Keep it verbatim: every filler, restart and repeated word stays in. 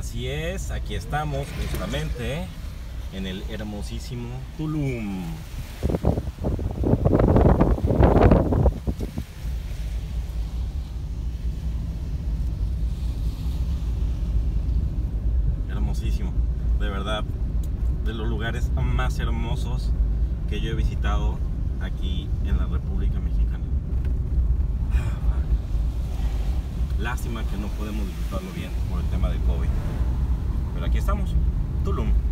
Así es, aquí estamos justamente en el hermosísimo Tulum. Hermosísimo, de verdad, de los lugares más hermosos que yo he visitado aquí en la República Mexicana. Lástima que no podemos disfrutarlo bien por el tema del COVID. Pero aquí estamos, Tulum.